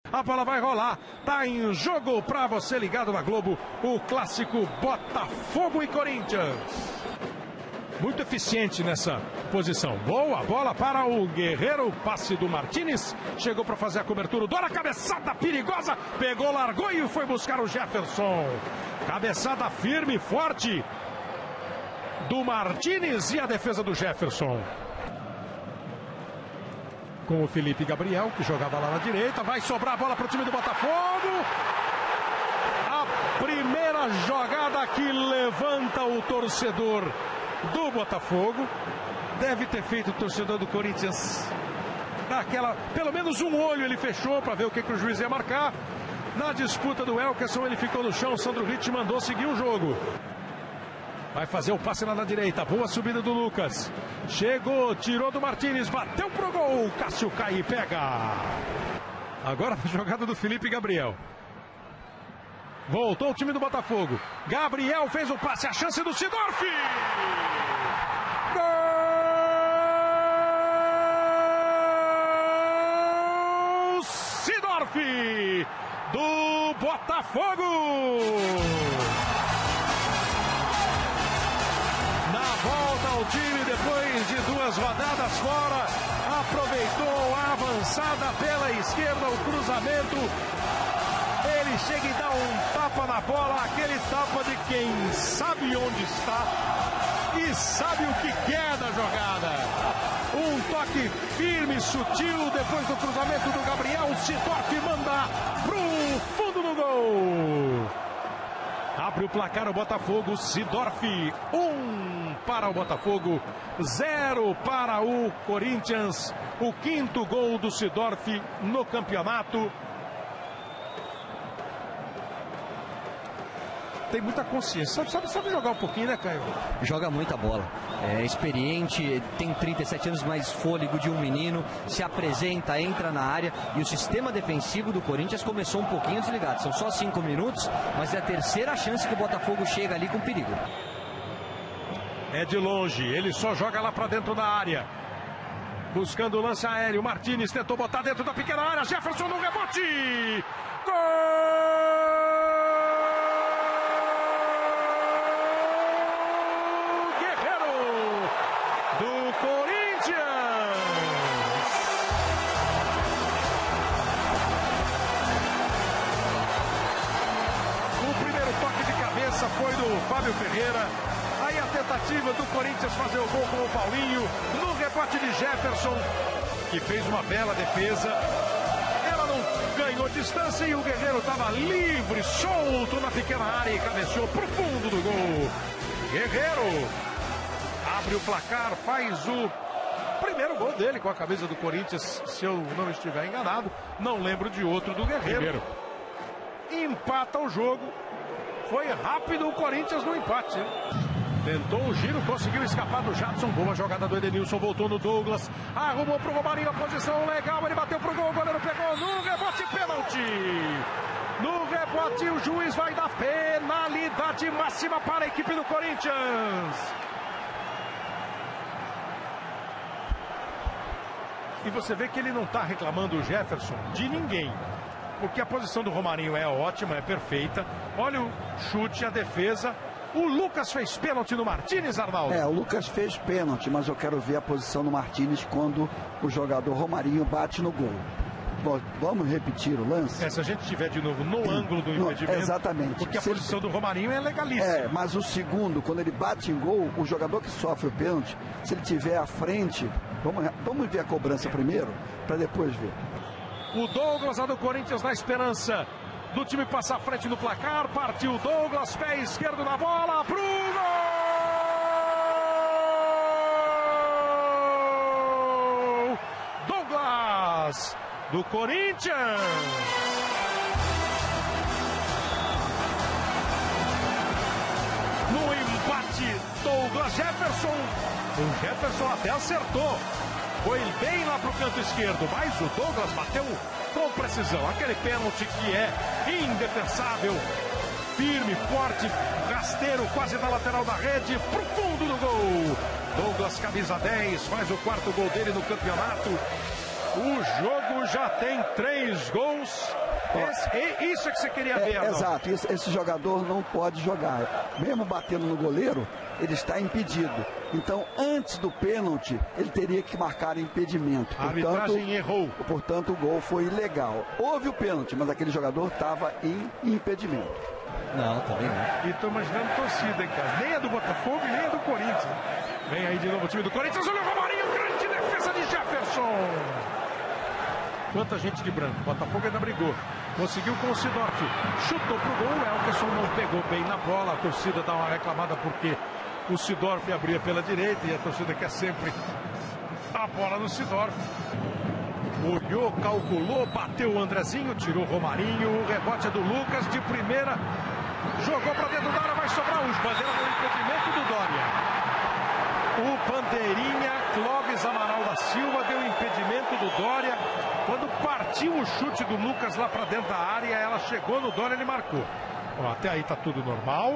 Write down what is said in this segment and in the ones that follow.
A bola vai rolar, tá em jogo pra você ligado na Globo, o clássico Botafogo e Corinthians. Muito eficiente nessa posição. Boa bola para o Guerreiro, passe do Martínez, chegou para fazer a cobertura, Dora, cabeçada perigosa, pegou, largou e foi buscar o Jefferson. Cabeçada firme, forte do Martínez e a defesa do Jefferson. Com o Felipe Gabriel, que jogava lá na direita, vai sobrar a bola para o time do Botafogo. A primeira jogada que levanta o torcedor do Botafogo. Deve ter feito o torcedor do Corinthians daquela, pelo menos um olho ele fechou para ver o que o juiz ia marcar. Na disputa do Elkerson ele ficou no chão, o Sandro Ritt mandou seguir o jogo. Vai fazer o passe lá na direita, boa subida do Lucas. Chegou, tirou do Martínez, bateu pro gol, Cássio cai e pega. Agora a jogada do Felipe Gabriel. Voltou o time do Botafogo. Gabriel fez o passe, a chance do Sidorf. Gol! Sidorf do Botafogo. Volta ao time depois de 2 rodadas fora, aproveitou a avançada pela esquerda, o cruzamento, ele chega e dá um tapa na bola, aquele tapa de quem sabe onde está e sabe o que quer da jogada. Um toque firme, sutil, depois do cruzamento do Gabriel, o Sidorf manda pro fundo do gol. Abre o placar o Botafogo, Sidorf, 1 para o Botafogo, 0 para o Corinthians. O 5º gol do Sidorf no campeonato. Tem muita consciência, sabe jogar um pouquinho, né, Caio? Joga muita bola, é experiente, tem 37 anos, mais fôlego de um menino, se apresenta, entra na área, e o sistema defensivo do Corinthians começou um pouquinho desligado. São só 5 minutos, mas é a terceira chance que o Botafogo chega ali com perigo. É de longe, ele só joga lá pra dentro da área, buscando o lance aéreo. Martínez tentou botar dentro da pequena área, Jefferson no rebote, gol! Foi do Fábio Ferreira. Aí a tentativa do Corinthians fazer o gol com o Paulinho no rebote de Jefferson, que fez uma bela defesa. Ela não ganhou distância e o Guerreiro estava livre, solto na pequena área e cabeceou pro fundo do gol. Guerreiro abre o placar, faz o primeiro gol dele com a camisa do Corinthians, se eu não estiver enganado. Não lembro de outro do Guerreiro. Empata o jogo. Foi rápido o Corinthians no empate. Tentou o giro, conseguiu escapar do Jadson. Boa jogada do Edenilson, voltou no Douglas. Arrumou pro Romarinho a posição legal. Ele bateu pro gol, o goleiro pegou no rebote, pênalti. No rebote o juiz vai dar penalidade máxima para a equipe do Corinthians. E você vê que ele não está reclamando o Jefferson de ninguém. Porque a posição do Romarinho é ótima, é perfeita. Olha o chute, a defesa. O Lucas fez pênalti no Martínez, Arnaldo. O Lucas fez pênalti, mas eu quero ver a posição do Martínez quando o jogador Romarinho bate no gol. Bom, vamos repetir o lance? Se a gente estiver de novo no ângulo do impedimento. Exatamente. Porque a posição do Romarinho é legalíssima. Mas o segundo, quando ele bate em gol, o jogador que sofre o pênalti, se ele estiver à frente, vamos ver a cobrança primeiro, para depois ver. O Douglas, do Corinthians, na esperança do time passar à frente no placar. Partiu o Douglas, pé esquerdo na bola, pro gol! Douglas, do Corinthians! No empate, Douglas Jefferson. O Jefferson até acertou. Foi bem lá pro canto esquerdo, mas o Douglas bateu com precisão. Aquele pênalti que é indefensável, firme, forte, rasteiro, quase na lateral da rede, pro fundo do gol. Douglas, camisa 10, faz o 4º gol dele no campeonato. O jogo já tem 3 gols. Isso é que você queria ver, Arnaldo. Exato, esse jogador não pode jogar. Mesmo batendo no goleiro, ele está impedido. Então, antes do pênalti, ele teria que marcar impedimento. A arbitragem errou. Portanto, o gol foi ilegal. Houve o pênalti, mas aquele jogador estava em impedimento. Não, também não. E estou imaginando torcida, hein, cara? Nem a do Botafogo, nem a do Corinthians. Vem aí de novo o time do Corinthians. Olha o Romarinho, grande defesa de Jefferson. Quanta gente de branco. O Botafogo ainda brigou. Conseguiu com o Sidorf. Chutou pro gol. O Elkerson não pegou bem na bola. A torcida dá uma reclamada porque o Sidorf abria pela direita e a torcida quer sempre a bola no Sidorf. Olhou, calculou, bateu o Andrezinho, tirou o Romarinho. O rebote é do Lucas de primeira. Jogou para dentro da área, vai sobrar os bandeiras do impedimento do Dória. O bandeirinha Clóvis Amaral da Silva deu impedimento do Dória. Quando partiu o chute do Lucas lá para dentro da área, ela chegou no Dória, ele marcou. Bom, até aí tá tudo normal.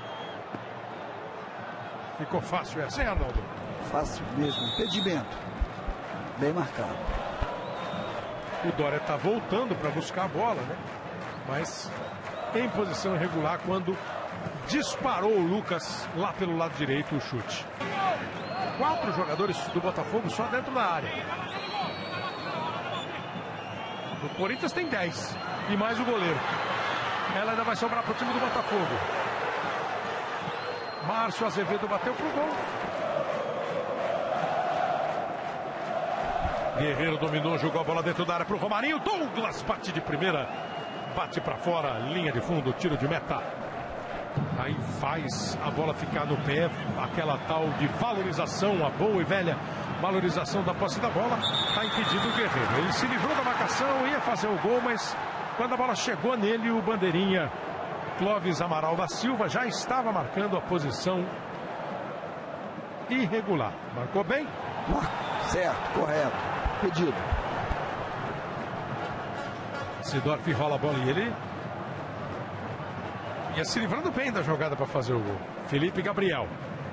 Ficou fácil essa, hein, Arnaldo? Fácil mesmo, impedimento. Bem marcado. O Dória tá voltando para buscar a bola, né? Mas em posição irregular quando disparou o Lucas lá pelo lado direito o chute. 4 jogadores do Botafogo só dentro da área. O Corinthians tem 10 e mais o goleiro. Ela ainda vai sobrar para o time do Botafogo. Márcio Azevedo bateu pro gol. Guerreiro dominou, jogou a bola dentro da área pro Romarinho. Douglas bate de primeira, bate para fora, linha de fundo, tiro de meta. Aí faz a bola ficar no pé, aquela tal de valorização, a boa e velha valorização da posse da bola. Tá impedido o Guerreiro. Ele se livrou da marcação, ia fazer o gol, mas quando a bola chegou nele, o bandeirinha Clóvis Amaral da Silva já estava marcando a posição irregular. Marcou bem? Certo, correto. Pedido. Sidorf rola a bola e ele ia se livrando bem da jogada para fazer o gol. Felipe Gabriel.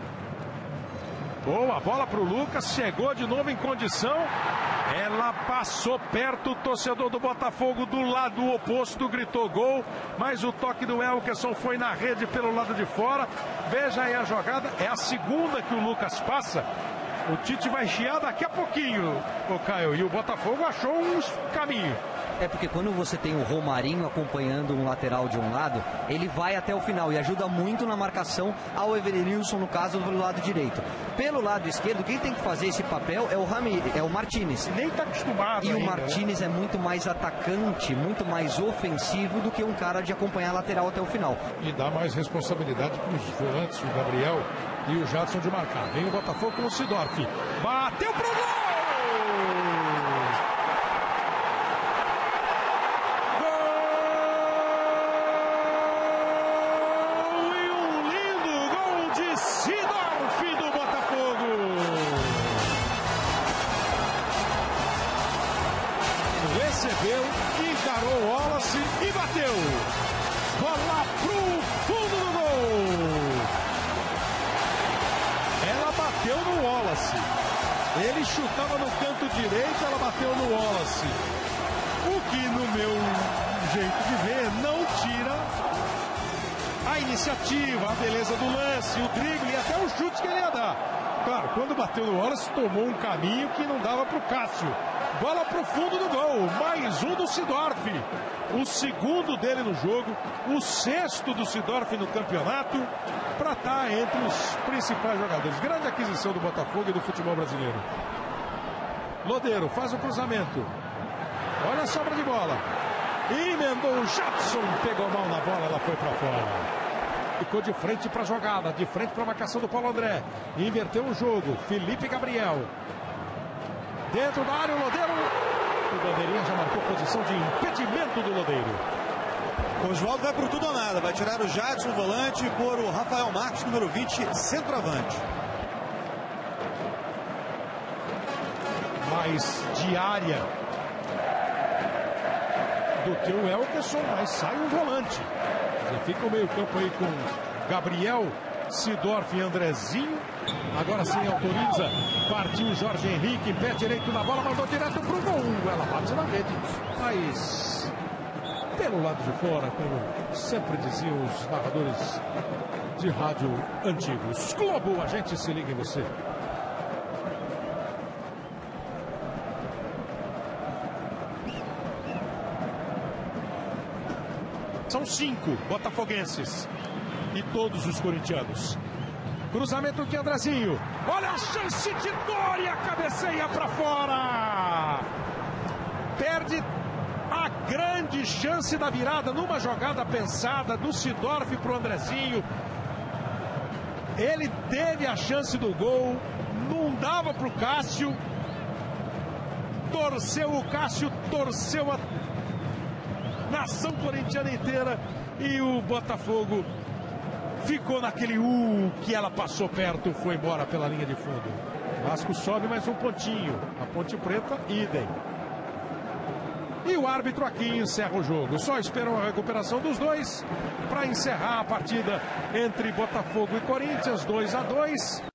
Boa bola para o Lucas, chegou de novo em condição. Ela passou perto, o torcedor do Botafogo do lado oposto gritou gol, mas o toque do Elkerson foi na rede pelo lado de fora. Veja aí a jogada, é a segunda que o Lucas passa. O Tite vai chiar daqui a pouquinho, o Caio, e o Botafogo achou um caminho. É porque quando você tem o Romarinho acompanhando um lateral de um lado, ele vai até o final e ajuda muito na marcação ao Evanilson, no caso, do lado direito. Pelo lado esquerdo, quem tem que fazer esse papel é o Martínez. Nem tá acostumado E ainda, o Martínez, né? É muito mais atacante, muito mais ofensivo do que um cara de acompanhar a lateral até o final. E dá mais responsabilidade para os volantes, o Gabriel e o Jadson de marcar. Vem o Botafogo com o Sidorf. Bateu pro gol! Recebeu, encarou o Wallace e bateu. Bola pro fundo do gol. Ela bateu no Wallace. Ele chutava no canto direito, ela bateu no Wallace. O que, no meu jeito de ver, não tira a iniciativa, a beleza do lance, o drible e até o chute que ele ia dar. Claro, quando bateu no Wallace, tomou um caminho que não dava pro Cássio. Bola pro fundo do gol, mais um do Sidorf, o segundo dele no jogo, o sexto do Sidorf no campeonato, para estar entre os principais jogadores. Grande aquisição do Botafogo e do futebol brasileiro. Lodeiro faz o cruzamento, olha a sobra de bola, emendou o Jadson, pegou mal na bola, ela foi para fora. Ficou de frente para a jogada, de frente para a marcação do Paulo André, inverteu o jogo, Felipe Gabriel. Dentro da área, o Lodeiro. O bandeirinha já marcou posição de impedimento do Lodeiro. O Oswaldo vai por tudo ou nada. Vai tirar o Jadson, volante, e pôr o Rafael Marques, número 20, centroavante. Mais de área do que o Elkerson, mas sai um volante. Já fica o meio campo aí com Gabriel, Sidorf e Andrezinho. Agora sim autoriza. Partiu Jorge Henrique, pé direito na bola, mandou direto pro gol. Ela bate na rede. Mas pelo lado de fora, como sempre diziam os narradores de rádio antigos. Globo, a gente se liga em você. São 5 botafoguenses e todos os corintianos. Cruzamento de Andrezinho. Olha a chance de Doria, cabeceia para fora. Perde a grande chance da virada numa jogada pensada do Sidorf para o Andrezinho. Ele teve a chance do gol, não dava para o Cássio. Torceu o Cássio, torceu a nação corintiana inteira e o Botafogo ficou naquele que ela passou perto, foi embora pela linha de fundo. Vasco sobe mais um pontinho, a Ponte Preta, idem. E o árbitro aqui encerra o jogo. Só esperam a recuperação dos dois para encerrar a partida entre Botafogo e Corinthians, 2-2.